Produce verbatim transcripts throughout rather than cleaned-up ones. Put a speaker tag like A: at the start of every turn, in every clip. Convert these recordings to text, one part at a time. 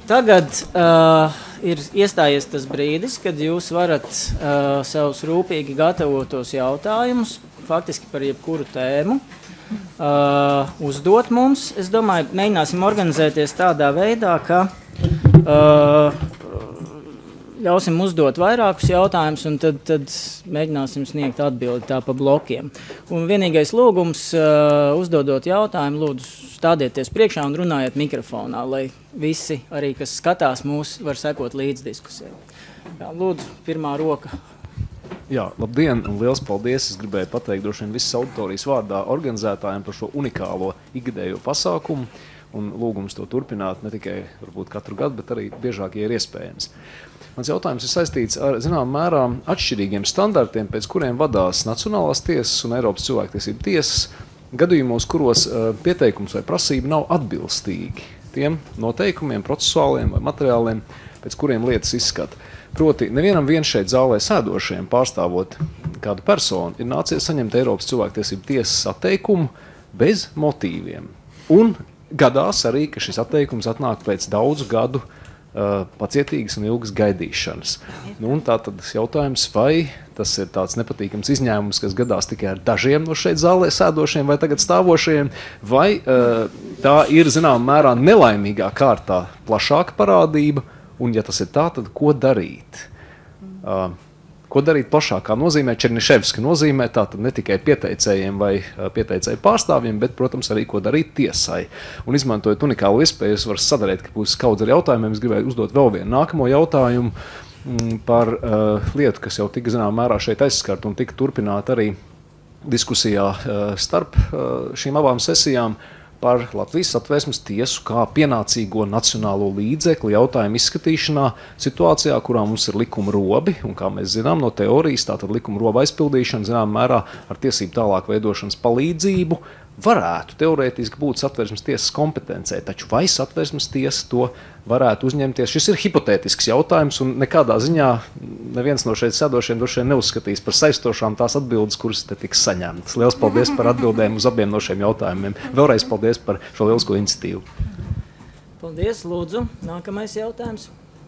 A: Tagad uh, ir iestājies tas brīdis, kad jūs varat uh, savus rūpīgi gatavotos jautājumus, faktiski par jebkuru tēmu, uh, uzdot mums. Es domāju, mēģināsim organizēties tādā veidā, ka uh, ļausim uzdot vairākus jautājumus un tad, tad mēģināsim sniegt atbildi tā pa blokiem. Un vienīgais lūgums, uh, uzdodot jautājumu, lūdzu stādieties priekšā un runājiet mikrofonā, lai visi, arī kas skatās mūs, var sekot līdz diskusijai. Jā, lūdzu, pirmā roka.
B: Jā, labdien un liels paldies. Es gribēju pateikt droši vien visas auditorijas vārdā organizētājiem par šo unikālo ikgadējo pasākumu un lūgums to turpināt ne tikai varbūt katru gadu, bet arī biežāk, ja ir iespējams. Mans jautājums ir saistīts ar, zinām, mērā atšķirīgiem standartiem, pēc kuriem vadās Nacionālās tiesas un Eiropas cilvēktiesību tiesas gadījumos, kuros uh, pieteikums vai prasība nav atbilstīgi tiem noteikumiem, procesuāliem vai materiāliem, pēc kuriem lietas izskata. Proti, nevienam vien šeit zālē sēdošiem pārstāvot kādu personu ir nācies saņemt Eiropas cilvēktiesību tiesas atteikumu bez motīviem. Un gadās arī, ka šis atteikums atnāk pēc daudzu gadu uh, pacietīgas un ilgas gaidīšanas. Nu, un tā tad jautājums, vai tas ir tāds nepatīkams izņēmums, kas gadās tikai ar dažiem no šeit zālē sēdošiem vai tagad stāvošiem, vai uh, tā ir, zinām, mērā nelaimīgā kārtā plašāka parādība, un ja tas ir tā, tad ko darīt? Uh, ko darīt plašākā nozīmē, Černiševska nozīmē, tātad ne tikai pieteicējiem vai uh, pieteicēju pārstāvjiem, bet, protams, arī ko darīt tiesai. Un izmantojot unikālu iespēju, es varu sadarīt, ka būs kaudz ar jautājumiem, es gribēju uzdot vēl vienu nākamo jautājumu mm, par uh, lietu, kas jau tika zinām mērā šeit aizskart un tika turpināt arī diskusijā uh, starp uh, šīm abām sesijām, par Latvijas Satversmes tiesu kā pienācīgo nacionālo līdzekli jautājumu izskatīšanā situācijā, kurā mums ir likuma robi, un kā mēs zinām no teorijas, tātad likuma roba aizpildīšana, zinām mērā ar tiesību tālāk veidošanas palīdzību, varētu teorētiski būt Satversmes tiesas kompetencē, taču vai Satversmes tiesa to varētu uzņemties? Šis ir hipotētisks jautājums, un nekādā ziņā neviens no šeit sēdošiem droši vien neuzskatīs par saistošām tās atbildes, kuras te tiks saņemtas. Liels paldies par atbildēm uz abiem no šiem jautājumiem. Vēlreiz paldies par šo lielisko iniciatīvu.
A: Paldies, lūdzu. Nākamais jautājums.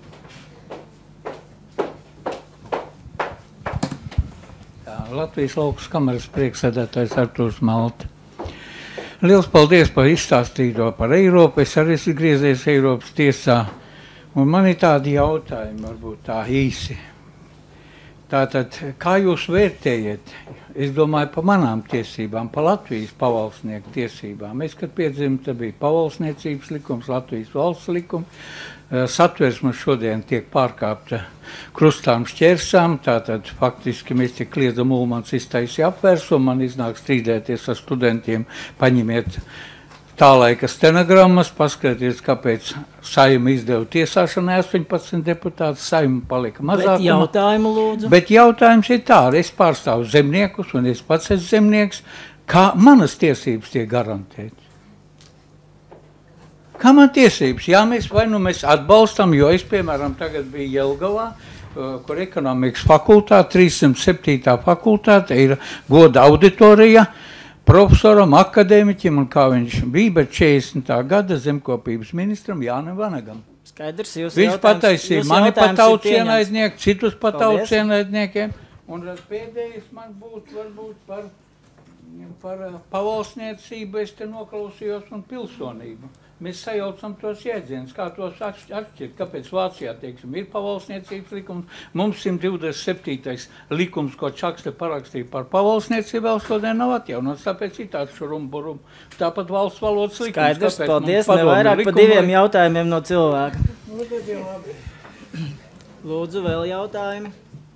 C: Jā, Latvijas laukas kameras priekšsēdētājs Artūrs Malta. Liels paldies par izstāstīto par Eiropu. Es arī esmu griezies Eiropas tiesā. Un man ir tādi jautājumi, varbūt tā īsi. Tātad, kā jūs vērtējat? Es domāju par manām tiesībām, par Latvijas pavalsnieku tiesībām. Es, kad piedzimu, te bija pavalsniecības likums, Latvijas valsts likums. Satversme šodien tiek pārkāpta krustām šķērsām, tātad faktiski mēs tik kliedzam Ulmans iztaisīja apvērsumu, man iznāk strīdēties ar studentiem, paņemiet tā laika stenogrammas, paskaties, kāpēc Saima izdeva tiesāšanai astoņpadsmit deputātus, Saima palika mazākuma.
A: Bet jautājumu lūdzu.
C: Bet jautājums ir tā, es pārstāvu zemniekus un es pats esmu zemnieks, kā manas tiesības tiek garantētas. Kā man tiesības? Jā, mēs vai nu mēs atbalstam, jo es, piemēram, tagad biju Jelgavā, kur ekonomikas fakultāte, trīssimt septītā fakultāte, ir goda auditorija profesoram, akadēmiķim, un kā viņš bija, bet četrdesmitā gada zemkopības ministram Jānim Vanagam.
A: Skaidrs, jūs
C: viņš pataisīja mani pa tautsienaidnieku, citus pa tautsienaidniekiem, un pēdējais man būtu varbūt par, par pavalsniecību, es te noklausījos, un pilsonību. Mēs sajaucam tos jēdzienus, kā tos atšķirt, kāpēc Vācijā, teiksim, ir pavalsniecības likums, mums simt divdesmit septītais likums, ko Čakste parakstīja par pavalsniecību, vēl šodien nav atjaunots, tāpēc ir tāds šurumburum, tāpat valsts valodas likums.
A: Skaidrs, paldies, ne vairāk pa diviem jautājumiem no cilvēka. Lūdzu, vēl jautājumi.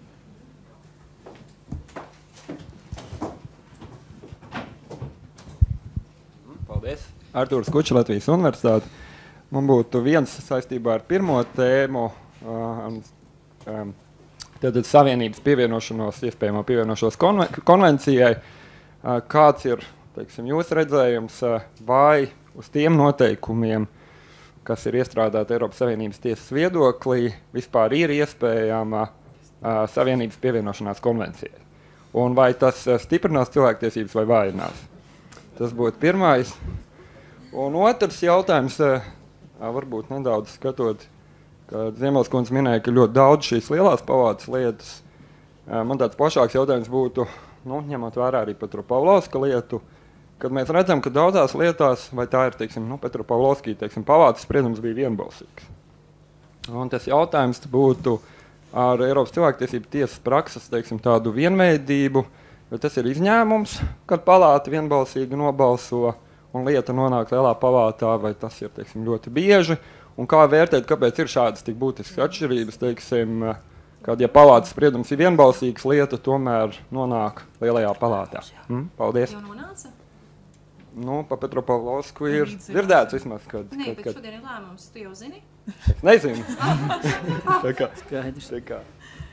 D: Paldies. Artūrs Kučs, Latvijas Universitāte. Man būtu viens saistībā ar pirmo tēmu, um, um, tātad Savienības pievienošanos, iespējamo pievienošanos konven konvencijai. Uh, kāds ir, teiksim, jūsu redzējums, uh, vai uz tiem noteikumiem, kas ir iestrādāti Eiropas Savienības tiesas viedoklī, vispār ir iespējama uh, Savienības pievienošanās konvencijai? Un vai tas uh, stiprinās cilvēktiesības vai vājinās? Tas būtu pirmais. Un otrs jautājums, varbūt nedaudz skatot, ka Ziemeles kundze minēja, ka ļoti daudz šīs lielās pavādes lietas. Man tāds plašāks jautājums būtu, nu, ņemot vērā arī Petropavlovska lietu, kad mēs redzam, ka daudzās lietās, vai tā ir, teiksim, nu, Petropavlovskī, teiksim, pavādes spriedums bija vienbalsīgs. Un tas jautājums būtu ar Eiropas cilvēktiesību tiesas prakses, teiksim, tādu vienveidību, jo tas ir izņēmums, kad palāta vienbalsīgi nobalso un lieta nonāk lielā palātā, vai tas ir, teiksim, ļoti bieži, un kā vērtēt, kāpēc ir šādas tik būtiskas atšķirības, teiksim, kad, ja palātas spriedums ir vienbalsīgs, lieta tomēr nonāk lielajā palātā. Mm, paldies.
E: Jau nonāca?
D: Nu, pa Petropavlovsku ir dzirdēts vismaz, kad...
E: Nē,
D: kad,
E: bet
D: kad...
E: šodien ir lēmums, tu jau zini?
D: Es nezinu. Tā kā.
A: Skaidrs.
D: Tā kā.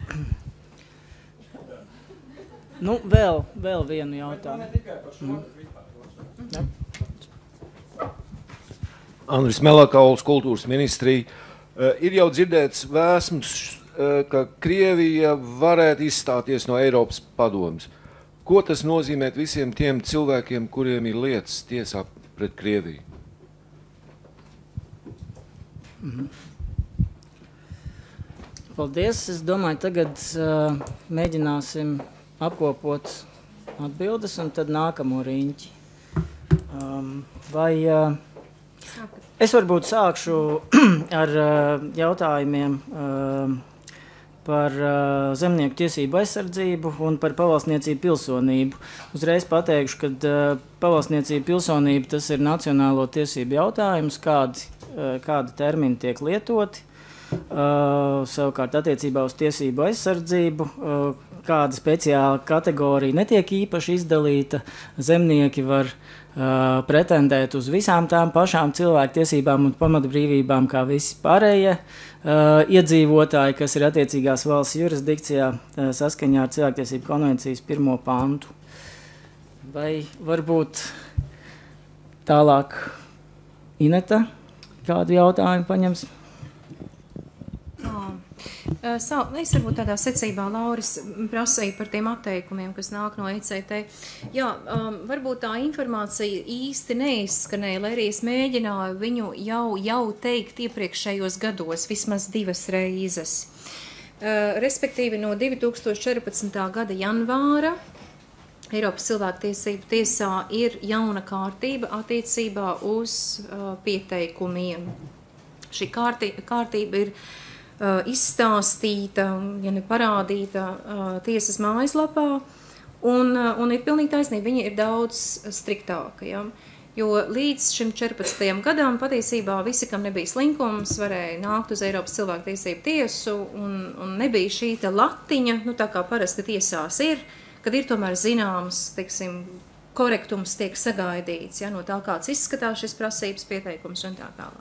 A: Nu, vēl, vēl vienu jautājumu. Mm.
F: Andris Melakauls, kultūras ministrija. Uh, ir jau dzirdēts vēsmas, uh, ka Krievija varētu izstāties no Eiropas padomes. Ko tas nozīmē visiem tiem cilvēkiem, kuriem ir lietas tiesā pret Krieviju?
A: Mhm. Paldies. Es domāju, tagad uh, mēģināsim apkopot atbildes un tad nākamo riņķi. Um, vai... Uh, Es varbūt sākšu ar uh, jautājumiem uh, par uh, zemnieku tiesību aizsardzību un par pavalsniecību pilsonību. Uzreiz pateikšu, ka uh, pavalsniecība pilsonība tas ir nacionālo tiesību jautājums, kādi, uh, kādi termini tiek lietoti. Uh, savukārt attiecībā uz tiesību aizsardzību uh, kāda speciāla kategorija netiek īpaši izdalīta. Zemnieki var Uh, pretendēt uz visām tām pašām cilvēktiesībām un pamatbrīvībām, kā visi pārējie uh, iedzīvotāji, kas ir attiecīgās valsts jurisdikcijā uh, saskaņā ar cilvēktiesību konvencijas pirmo pantu. Vai varbūt tālāk Ineta kādu jautājumu paņems?
E: Uh, so, es varbūt tādā secībā Lauris prasīju par tiem atteikumiem, kas nāk no E C T. Jā, um, varbūt tā informācija īsti neizskanēja, lai arī es mēģināju viņu jau, jau teikt iepriekšējos gados, vismaz divas reizes. Uh, respektīvi no divi tūkstoši četrpadsmitā gada janvāra Eiropas cilvēktiesību tiesā ir jauna kārtība attiecībā uz uh, pieteikumiem. Šī kārtī, kārtība ir Uh, izstāstīta, ja ne parādīta uh, tiesas mājaslapā, un, uh, un ir pilnīgi taisnība, viņa ir daudz striktāka. Ja? Jo līdz šim četrpadsmitajam gadam patiesībā visi, kam nebija slinkums, varēja nākt uz Eiropas cilvēktiesību tiesu, un, un nebija šī ta latiņa, nu tā kā parasti tiesās ir, kad ir tomēr zināms, teiksim, korektums tiek sagaidīts, ja? No tā kāds izskatās šis prasības pieteikums un tā tālāk.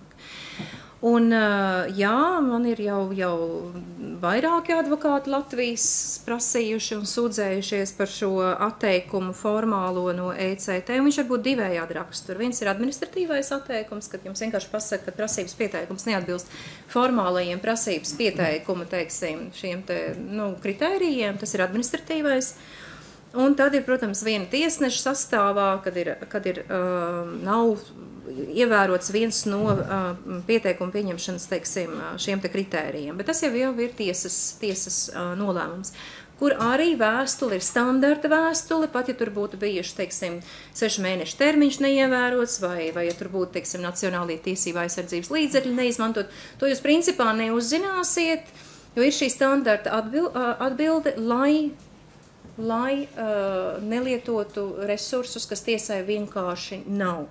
E: Un, jā, man ir jau, jau vairāki advokāti Latvijas prasījuši un sūdzējušies par šo atteikumu formālo no E C T, un viņš var būt divējādi rakstur. Viens ir administratīvais atteikums, kad jums vienkārši pasaka, ka prasības pieteikums neatbilst formālajiem prasības pieteikuma, teiksim, šiem te, nu, kritērijiem, tas ir administratīvais. Un tad ir, protams, viena tiesneša sastāvā, kad ir, kad ir uh, nav ievērots viens no uh, pieteikuma pieņemšanas, teiksim, šiem te kritērijiem. Bet tas jau, jau ir tiesas, tiesas uh, nolēmums, kur arī vēstule ir standarta vēstule, pat ja tur būtu bijuši, teiksim, sešu mēnešu termiņš neievērots, vai, vai ja tur būtu, teiksim, nacionālie tiesība aizsardzības līdzekļi neizmantot, to jūs principā neuzzināsiet, jo ir šī standarta atbil, uh, atbilde, lai lai uh, nelietotu resursus, kas tiesai vienkārši nav.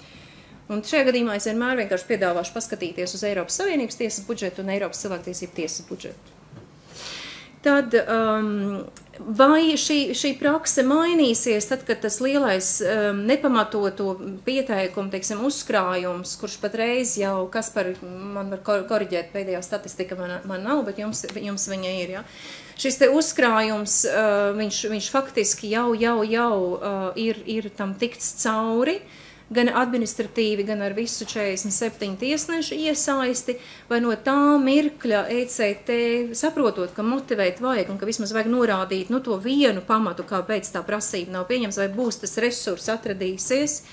E: Un šajā gadījumā es vienmēr vienkārši piedāvāšu paskatīties uz Eiropas Savienības tiesas budžetu un Eiropas cilvēktiesību tiesas budžetu. Tad um, vai šī, šī prakse mainīsies, tad, kad tas lielais um, nepamatoto pieteikumu, teiksim, uzkrājums, kurš patreiz jau, kas par, man var koriģēt, pēdējā statistika man, man nav, bet jums, jums viņa ir, ja? Šis te uzkrājums, uh, viņš, viņš faktiski jau, jau, jau uh, ir, ir tam tikts cauri, gan administratīvi, gan ar visu četrdesmit septiņu tiesnešu iesaisti, vai no tā mirkļa E C T, saprotot, ka motivēt vajag un ka vismaz vajag norādīt, nu, to vienu pamatu, kāpēc tā prasība nav pieņems, vai būs tas resurs atradīsies,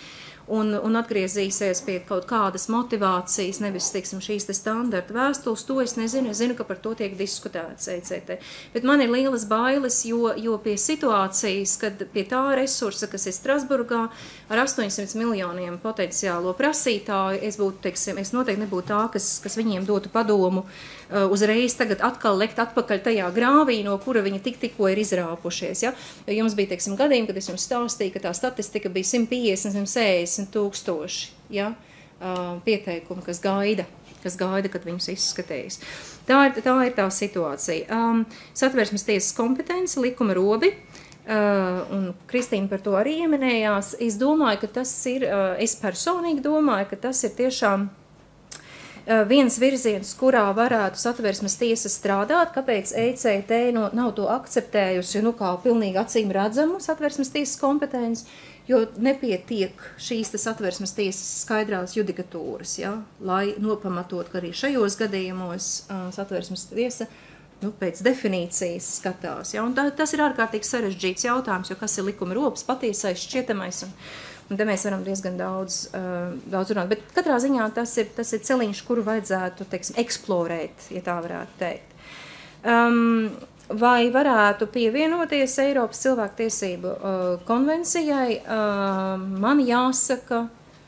E: un, un atgriezīsies pie kaut kādas motivācijas, nevis, teiksim, šīs te standarta vēstules, to es nezinu, es zinu, ka par to tiek diskutēts E C T. Bet man ir lielas bailes, jo, jo pie situācijas, kad pie tā resursa, kas ir Strasburgā, ar astoņsimt miljoniem potenciālo prasītāju, es būtu, teiksim, es noteikti nebūtu tā, kas, kas viņiem dotu padomu uh, uzreiz tagad atkal lekt atpakaļ tajā grāvī, no kura viņi tik tikko ir izrāpušies, ja? Jo jums bija, teiksim, gadījumi, kad es jums stāstīju, ka tā statistika bija simt piecdesmit, simt sešdesmit tūkstoši, ja? uh, pieteikumi, kas gaida, kas gaida, kad viņus izskatīs. Tā ir tā, ir tā situācija. Um, Satversmes tiesas kompetence, likuma robi, uh, un Kristīna par to arī ieminējās. Es domāju, ka tas ir, uh, es personīgi domāju, ka tas ir tiešām uh, viens virziens, kurā varētu Satversmes tiesa strādāt, kāpēc E C T no, nav to akceptējusi, nu kā pilnīgi acīm redzamu Satversmes tiesas kompetenci, jo nepietiek šīs Satversmes tiesas skaidrās judikatūras, ja, lai nopamatot, ka arī šajos gadījumos uh, Satversmes tiesa nu, pēc definīcijas skatās. Ja, un tā, tas ir ārkārtīgi sarežģīts jautājums, jo kas ir likuma robs, patiesais, šķietamais, un, un te mēs varam diezgan daudz, uh, daudz runāt. Bet katrā ziņā tas ir, tas ir celiņš, kuru vajadzētu, teiksim, eksplorēt, ja tā varētu teikt. Um, Vai varētu pievienoties Eiropas cilvēktiesību uh, konvencijai? Uh, man jāsaka,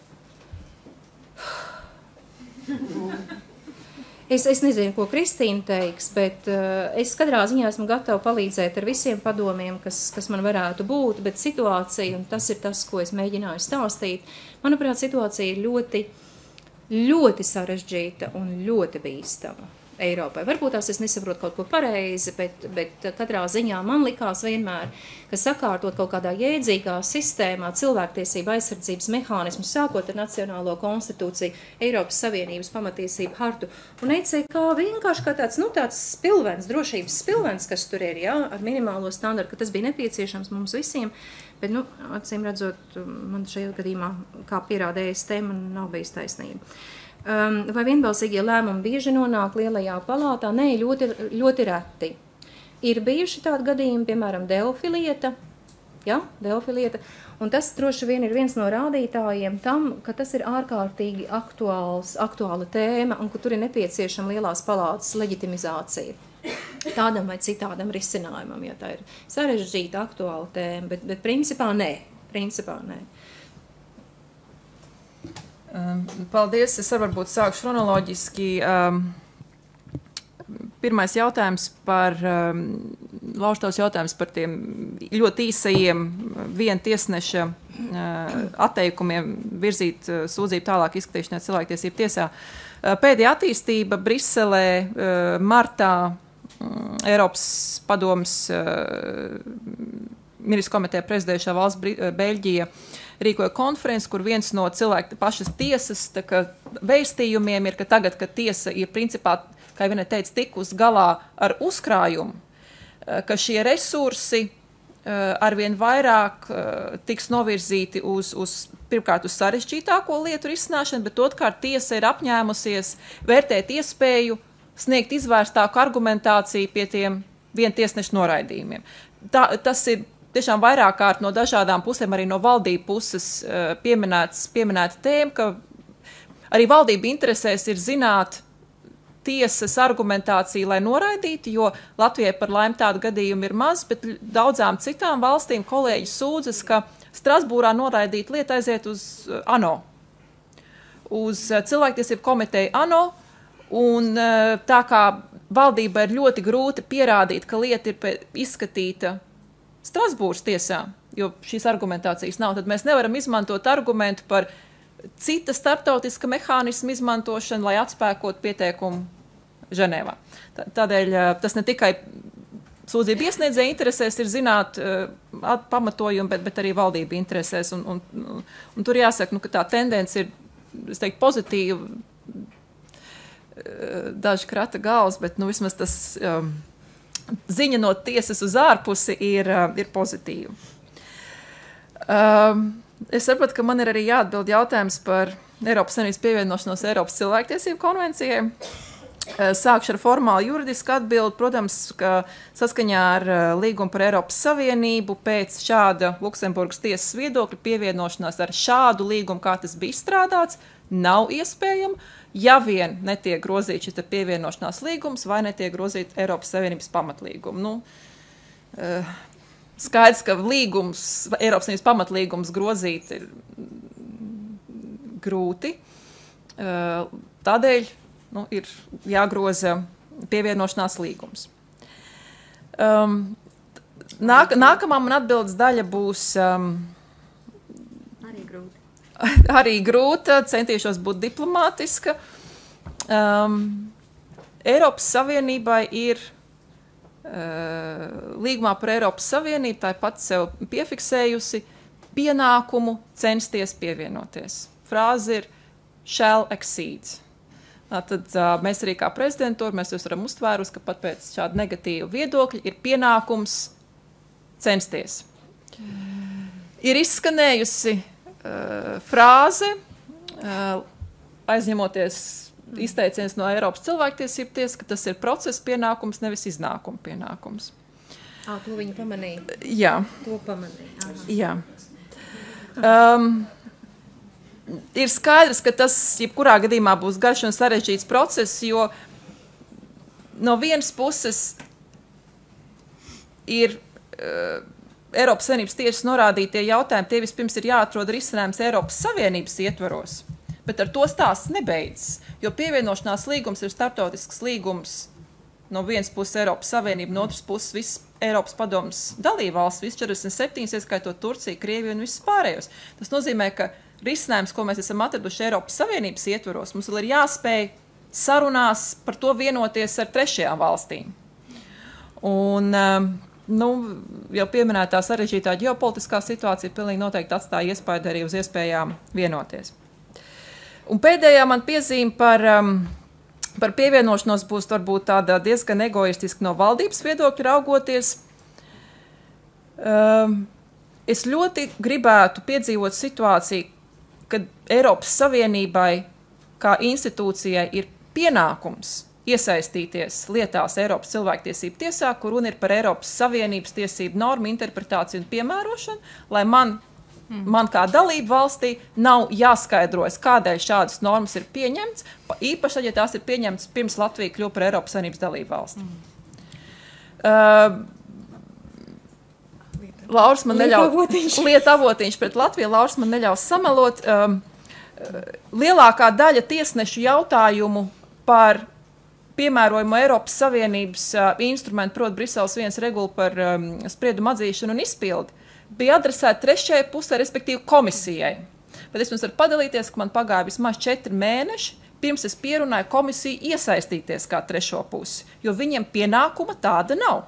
E: es, es nezinu, ko Kristīna teiks, bet uh, es katrā ziņā esmu gatava palīdzēt ar visiem padomiem, kas, kas man varētu būt, bet situācija, un tas ir tas, ko es mēģināju stāstīt, manuprāt, situācija ir ļoti, ļoti sarežģīta un ļoti bīstama Eiropai. Varbūt tās es nesaprotu kaut ko pareizi, bet, bet katrā ziņā man likās vienmēr, ka sakārtot kaut kādā jēdzīgā sistēmā cilvēktiesība aizsardzības mehānismu, sākot ar Nacionālo konstitūciju, Eiropas Savienības pamatiesību hartu, un E C K vienkārši kā tāds, nu, tāds spilvens, drošības spilvens, kas tur ir, jā, ar minimālo standartu, ka tas bija nepieciešams mums visiem, bet, nu, acīm redzot, man šajā gadījumā, kā pierāda E S T, man nav bijis taisnība. Um, vai vienbalsīgie lēmumi bieži nonāk lielajā palātā? Nē, ļoti, ļoti reti. Ir bijuši tādi gadījumi, piemēram, Delfi lieta, ja, Delfi lieta, un tas droši vien ir viens no rādītājiem tam, ka tas ir ārkārtīgi aktuāls, aktuāla tēma, un ka tur ir nepieciešama lielās palātas leģitimizācija tādam vai citādam risinājumam, ja tā ir sarežģīta aktuāla tēma, bet, bet principā nē, principā nē.
G: Paldies, es varbūt sākšu chronoloģiski. Um, pirmais jautājums par, um, Lauštavas jautājums par tiem ļoti īsajiem viena tiesneša uh, atteikumiem virzīt uh, sūdzību tālāk izskatīšanai cilvēktiesību tiesā. Uh, pēdējā attīstība Briselē uh, martā um, Eiropas padomas uh, ministru komiteja prezidējušā valsts Bri- Beļģija rīkoja konferenci, kur viens no cilvēku pašas tiesas tā, ka vēstījumiem ir, ka tagad, kad tiesa ir principā, kā vienai teica, tikus galā ar uzkrājumu, ka šie resursi arvien vairāk tiks novirzīti uz, uz pirmkārt uz sarežģītāko lietu risināšanu, bet otrkārt tiesa ir apņēmusies vērtēt iespēju sniegt izvērstāku argumentāciju pie tiem vientiesnešu noraidījumiem. Tā, tas ir tiešām vairāk kārt no dažādām pusēm, arī no valdību puses pieminēts, pieminēta tēma, ka arī valdība interesēs ir zināt tiesas argumentāciju, lai noraidītu, jo Latvijai par laimi tādu gadījumu ir maz, bet daudzām citām valstīm kolēģi sūdzas, ka Strasbūrā noraidīt lieta aiziet uz ANO, uz cilvēktiesību komiteju ANO, un tā kā valdība ir ļoti grūti pierādīt, ka lieta ir izskatīta Strasbūras tiesā, jo šīs argumentācijas nav, tad mēs nevaram izmantot argumentu par cita starptautiska mehānismu izmantošanu, lai atspēkot pieteikumu Ženēvā. Tādēļ tas ne tikai sūdzību iesniedzēja interesēs ir zināt uh, pamatojumu, bet, bet arī valdība interesēs. Un, un, un tur jāsaka, nu, ka tā tendence ir, es teiktu, pozitīva. Daži krata galvas, bet nu, vismaz tas... Um, ziņa no tiesas uz ārpusi ir, ir pozitīva. Um, es saprotu, ka man ir arī jāatbild jautājums par Eiropas Savienības pievienošanos Eiropas cilvēktiesību konvencijai. Sākšu ar formālu juridisku atbildi. Protams, ka saskaņā ar līgumu par Eiropas Savienību pēc šāda Luksemburgas tiesas viedokļa pievienošanās ar šādu līgumu, kā tas bija izstrādāts, nav iespējama, ja vien netiek grozīts šis pievienošanās līgums vai netiek grozīt Eiropas Savienības pamatlīgumu. Nu, skaidrs, ka līgums, Eiropas Savienības pamatlīgums grozīt ir grūti. Tādēļ nu, ir jāgroza pievienošanās līgums. Um, nāk, nākamā man atbildes daļa būs um,
E: arī grūti.
G: Arī grūta, centīšos būt diplomātiska. Um, Eiropas Savienībai ir uh, līgumā par Eiropas Savienību, tā ir pats sev piefiksējusi pienākumu censties pievienoties. Frāze ir shall exceed. Tad uh, mēs arī kā prezidentūra, mēs jūs varam uztvērus, ka pat pēc šāda negatīva viedokļa ir pienākums censties. Mm. Ir izskanējusi uh, frāze, uh, aizņemoties izteiciens no Eiropas cilvēktiesību tiesas, ka tas ir procesa pienākums, nevis iznākuma pienākums.
E: Ā, to viņi pamanīja?
G: Jā.
E: To pamanīja. Aha.
G: Jā. Um, Ir skaidrs, ka tas jebkurā gadījumā būs garš un sarežģīts process, jo no vienas puses ir uh, Eiropas Savienības tiesas norādītie jautājumi, tie vispirms ir jāatrod risinājums Eiropas Savienības ietvaros, bet ar to stāsts nebeidzas, jo pievienošanās līgums ir starptautisks līgums no vienas puses Eiropas Savienība, no otras puses viss Eiropas padomas dalībvalsts, viss četrdesmit septiņas, ieskaitot Turciju, Krieviju un visus pārējos. Tas nozīmē, ka risinājums, ko mēs esam atraduši Eiropas Savienības ietvaros, mums vēl ir jāspēj sarunās par to vienoties ar trešajām valstīm. Un, nu, jau pieminētā sarežģītā ģeopolitiskā situācija pilnīgi noteikti atstāja iespaidu arī uz iespējām vienoties. Un pēdējā man piezīme par, par pievienošanos būs varbūt tāda diezgan egoistiski no valdības viedokļa raugoties. Es ļoti gribētu piedzīvot situāciju, kad Eiropas Savienībai kā institūcijai ir pienākums iesaistīties lietās Eiropas cilvēktiesību tiesā, kur runa ir par Eiropas Savienības tiesību normu interpretāciju un piemērošanu, lai man, mm. man kā dalību valstī nav jāskaidrojas, kādēļ šādas normas ir pieņemts, īpaši, ja tās ir pieņemts pirms Latvija kļuva par Eiropas Savienības dalību valsti. Mm. Uh, Lauris man neļauj, lieta avotiņš pret Latviju, Lauris man neļaus samelot. Um, lielākā daļa tiesnešu jautājumu par piemērojumu Eiropas Savienības uh, instrumentu, proti Briseles viens regula par um, spriedumu atzīšanu un izpildi, bija adresēta trešajai pusē, respektīvi komisijai. Bet es jums varu padalīties, ka man pagāja vismaz četri mēneši, pirms es pierunāju komisiju iesaistīties kā trešo pusi, jo viņiem pienākuma tāda nav.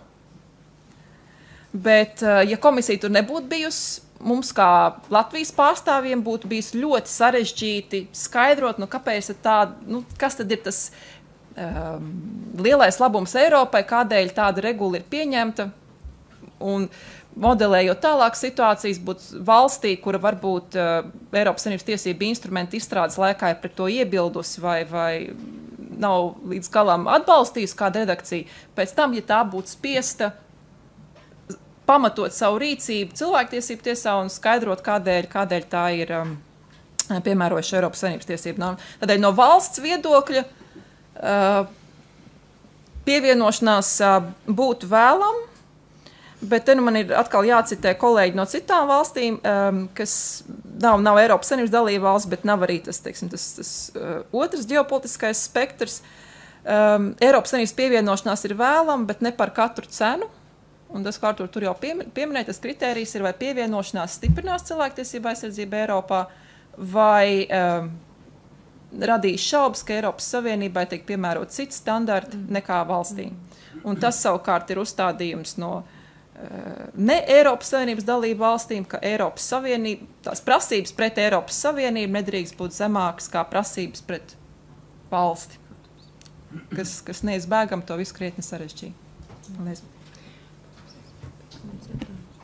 G: Bet, ja komisija tur nebūtu bijusi, mums kā Latvijas pārstāvjiem būtu bijis ļoti sarežģīti skaidrot, nu, kāpēc tā, nu, kas tad ir tas um, lielais labums Eiropai, kādēļ tāda regula ir pieņemta. Un modelējot tālāk situācijas, būtu valstī, kura varbūt uh, Eiropas Savienības tiesību instrumenti izstrādes laikā ir pret to iebildusi vai, vai nav līdz galam atbalstījusi kāda redakcija. Pēc tam, ja tā būtu spiesta pamatot savu rīcību cilvēktiesību tiesā un skaidrot, kādēļ, kādēļ tā ir um, piemērojuši Eiropas Savienības tiesību normu. Tādēļ no valsts viedokļa uh, pievienošanās uh, būtu vēlam, bet te nu man ir atkal jācitē kolēģi no citām valstīm, um, kas nav, nav Eiropas Savienības dalība valsts, bet nav arī tas, teiksim, tas, tas uh, otrs ģeopolitiskais spektrs. Um, Eiropas Savienības pievienošanās ir vēlam, bet ne par katru cenu. Un tas, kā tur, tur jau pieminēja, tas kritērijs ir, vai pievienošanās stiprinās cilvēktiesību aizsardzību Eiropā, vai um, radīs šaubas, ka Eiropas Savienībai tiek piemērot cits standarti nekā valstī. Un tas savukārt ir uzstādījums no uh, ne Eiropas Savienības dalību valstīm, ka Eiropas Savienība, tās prasības pret Eiropas Savienību nedrīkst būt zemākas kā prasības pret valsti, kas, kas neizbēgam to visu krietni sarežģīja. Paldies.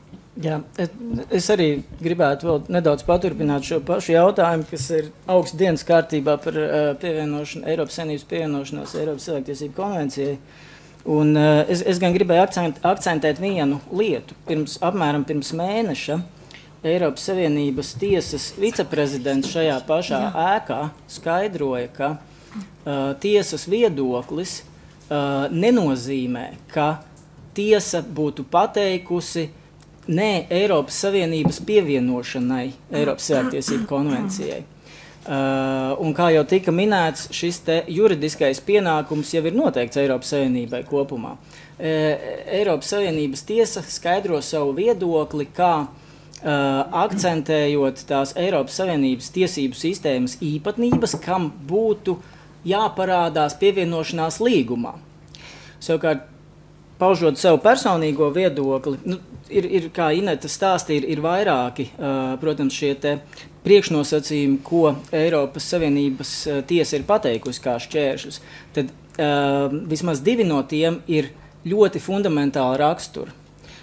A: Jā, es arī gribētu vēl nedaudz paturpināt šo pašu jautājumu, kas ir augsts dienas kārtībā par pievienošanu, Eiropas Savienības pievienošanos Eiropas cilvēktiesību konvencijai. Un es, es gan gribēju akcent, akcentēt vienu lietu. Pirms, apmēram pirms mēneša Eiropas Savienības tiesas viceprezidents šajā pašā Jā. ēkā skaidroja, ka uh, tiesas viedoklis uh, nenozīmē, ka tiesa būtu pateikusi nē Eiropas Savienības pievienošanai Eiropas cilvēktiesību konvencijai. Uh, un kā jau tika minēts, šis te juridiskais pienākums jau ir noteikts Eiropas Savienībai kopumā. Uh, Eiropas Savienības tiesa skaidro savu viedokli, kā uh, akcentējot tās Eiropas Savienības tiesību sistēmas īpatnības, kam būtu jāparādās pievienošanās līgumā. Savukārt, paužot sev personīgo viedokli, nu, ir, ir, kā Ineta stāstīja, ir, ir vairāki, uh, protams, šie te priekšnosacījumi, ko Eiropas Savienības uh, tiesa ir pateikusi kā šķēršus. Tad uh, vismaz divi no tiem ir ļoti fundamentāli rakstura.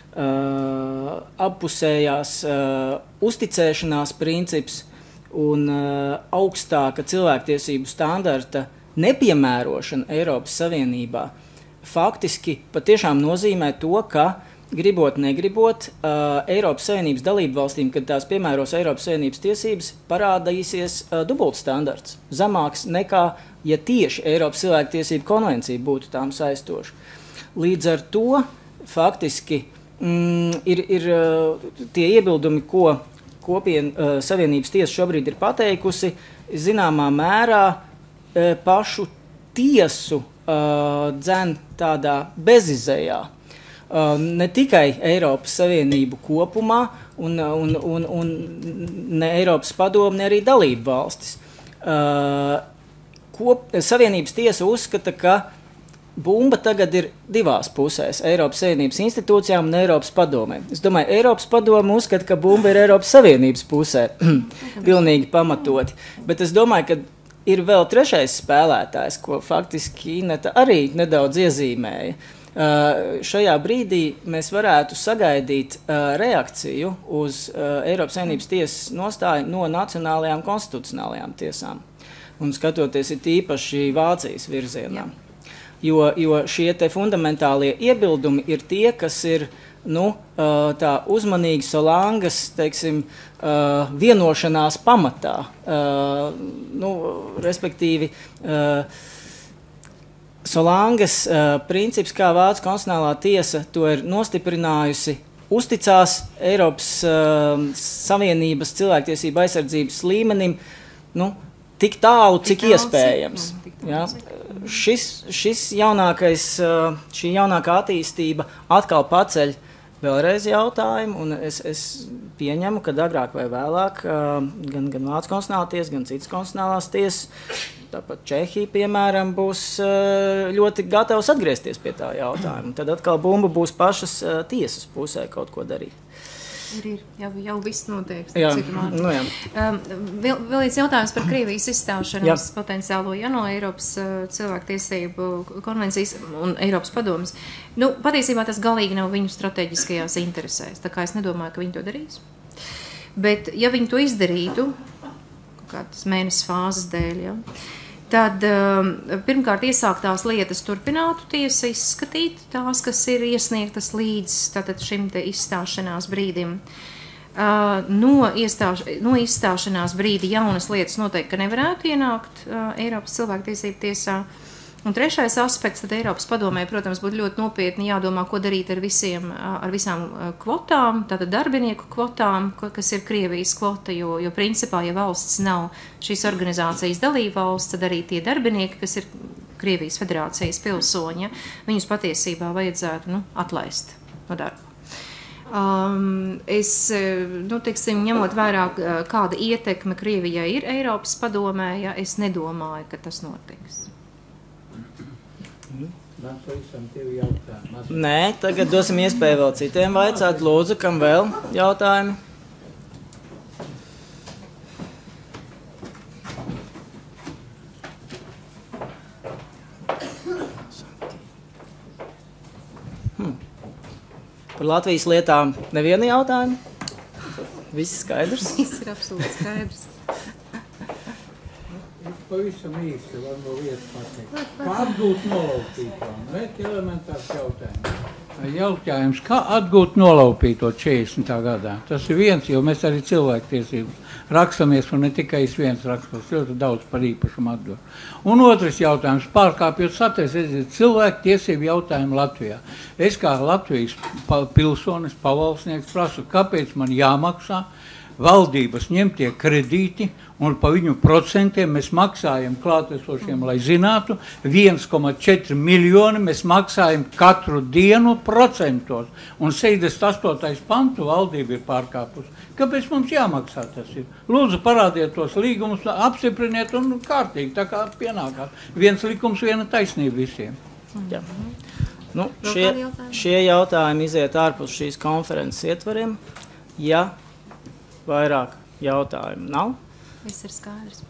A: Uh, appusējās uh, uzticēšanās princips un uh, augstāka cilvēktiesību standarta nepiemērošana Eiropas Savienībā faktiski patiešām nozīmē to, ka, gribot, negribot, uh, Eiropas Savienības dalību valstīm, kad tās piemēros Eiropas Savienības tiesības, parādīsies uh, dubultstandards, zemāks nekā, ja tieši Eiropas cilvēktiesību konvencija būtu tām saistoša. Līdz ar to faktiski mm, ir, ir uh, tie iebildumi, ko kopien uh, Savienības tiesa šobrīd ir pateikusi, zināmā mērā uh, pašu tiesu Uh, dzen tādā bezizējā. Uh, ne tikai Eiropas Savienību kopumā un, un, un, un ne Eiropas padomu, ne arī dalību valstis. Uh, kop, Savienības tiesa uzskata, ka bumba tagad ir divās pusēs - Eiropas Savienības institūcijām un Eiropas padomē. Es domāju, Eiropas padome uzskata, ka bumba ir Eiropas Savienības pusē. Pilnīgi pamatoti. Bet es domāju, ka ir vēl trešais spēlētājs, ko faktiski Ineta arī nedaudz iezīmēja. Uh, šajā brīdī mēs varētu sagaidīt uh, reakciju uz uh, Eiropas Savienības tiesas nostāju no nacionālajām konstitucionālajām tiesām. Un skatoties ir tīpaši Vācijas virzienā. Jo, jo šie te fundamentālie iebildumi ir tie, kas ir nu, uh, tā uzmanīgi Solangas, teiksim, Uh, vienošanās pamatā, uh, nu, respektīvi uh, Solangas uh, princips, kā Vācu konstitucionālā tiesa to ir nostiprinājusi, uzticās Eiropas uh, Savienības cilvēktiesību aizsardzības līmenim, nu, tik tālu, cik tik iespējams. Cik, ja? šis, šis jaunākais, uh, šī jaunākā attīstība atkal paceļ vēlreiz jautājumu, un es, es pieņemu, ka agrāk vai vēlāk uh, gan, gan Vācu konstitucionālā tiesa, gan citas konstitucionālās tiesas, tāpat Čehija, piemēram, būs uh, ļoti gatavs atgriezties pie tā jautājuma. Tad atkal bumba būs pašas uh, tiesas pusē kaut ko darīt.
E: Ir, ir, jau, jau viss notiek.
A: Jā, nu jā.
E: Um, vēl, vēl viens jautājums par Krievijas izstāšanos potenciālo, ja no Eiropas uh, cilvēktiesību konvencijas un Eiropas padomas. Nu, patiesībā tas galīgi nav viņu strateģiskajās interesēs, tā kā es nedomāju, ka viņi to darīs. Bet, ja viņi to izdarītu, kādas mēnesis fāzes dēļ, ja, tad um, pirmkārt iesāktās lietas turpinātu tiesa izskatīt, tās, kas ir iesniegtas līdz tātad šim te izstāšanās brīdim. Uh, no, iestāš, no izstāšanās brīdi jaunas lietas noteikti nevarētu ienākt uh, Eiropas cilvēktiesību tiesā. Un trešais aspekts, tad Eiropas padomē, protams, būtu ļoti nopietni jādomā, ko darīt ar, visiem, ar visām kvotām, tātad darbinieku kvotām, kas ir Krievijas kvota, jo, jo principā, ja valsts nav šīs organizācijas dalība valsts, tad arī tie darbinieki, kas ir Krievijas federācijas pilsoņi, viņus patiesībā vajadzētu nu, atlaist no darba. Um, es, nu, teiksim, ņemot vērā, kāda ietekme Krievijai ir Eiropas padomē, ja, es nedomāju, ka tas notiks.
A: Nē, tagad dosim iespēju vēl citiem vaicāt. Lūdzu, kam vēl jautājumi? Hmm. Par Latvijas lietām neviena jautājuma. Viss skaidrs.
E: Viss ir absolūti skaidrs.
C: Pavisam īsti var no vietas pateikt. Kā atgūt nolaupīto? Bet elementārs jautājums. Jautājums, kā atgūt nolaupīto četrdesmitā gadā? Tas ir viens, jo mēs arī cilvēktiesības rakstamies, un ne tikai es viens rakstos, ļoti daudz par īpašumu atdot. Un otrs jautājums, pārkāpjot satversmes cilvēktiesību jautājumu Latvijā. Es kā Latvijas pilsonis, pavalsnieks prasu, kāpēc man jāmaksā valdības ņemtie kredīti, un pa viņu procentiem mēs maksājam klātesošiem, lai zinātu, viens komats četri miljoni mēs maksājam katru dienu procentos, un sešdesmit astotais pantu valdība ir pārkāpusi. Kāpēc mums jāmaksā tas ir? Lūdzu, parādiet tos līgumus, apstipriniet un kārtīgi, tā kā pienākās. Viens likums, viena taisnība visiem.
A: Jā. Nu, šie, šie jautājumi iziet ārpus šīs konferences ietvariem. Ja vairāk jautājumu nav,
E: viss ir skaidrs.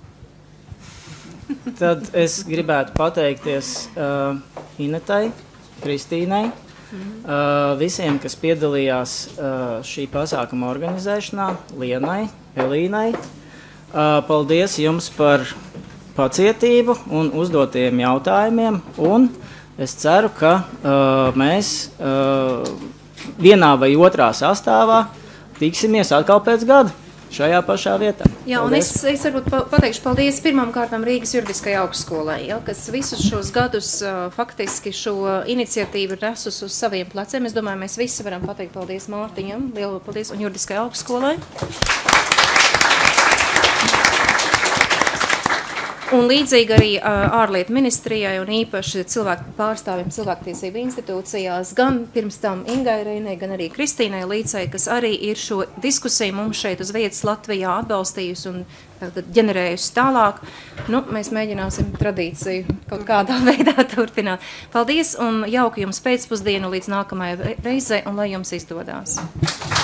A: Tad es gribētu pateikties uh, Inetai, Kristīnai, uh, visiem, kas piedalījās uh, šī pasākuma organizēšanā, Lienai, Elīnai. Uh, paldies jums par pacietību un uzdotiem jautājumiem, un es ceru, ka uh, mēs uh, vienā vai otrā sastāvā tiksimies atkal pēc gada šajā pašā vietā.
E: Jā, un es, es varbūt pateikšu paldies pirmām kārtām Rīgas juridiskajai augstskolai, ja, kas visus šos gadus uh, faktiski šo iniciatīvu ir nesus uz saviem pleciem. Es domāju, mēs visi varam pateikt paldies Mārtiņam, lielu paldies un juridiskajai augstskolai. Un līdzīgi arī uh, ārlietu ministrijai un īpaši cilvēku pārstāvjiem cilvēktiesību institūcijās, gan pirms tam Ingai Reinai, gan arī Kristīnai Līcai, kas arī ir šo diskusiju mums šeit uz vietas Latvijā atbalstījusi un tātad ģenerējusi tālāk. Nu, mēs mēģināsim tradīciju kaut kādā veidā turpināt. Paldies un jauku jums pēcpusdienu līdz nākamajai reizei un lai jums izdodās.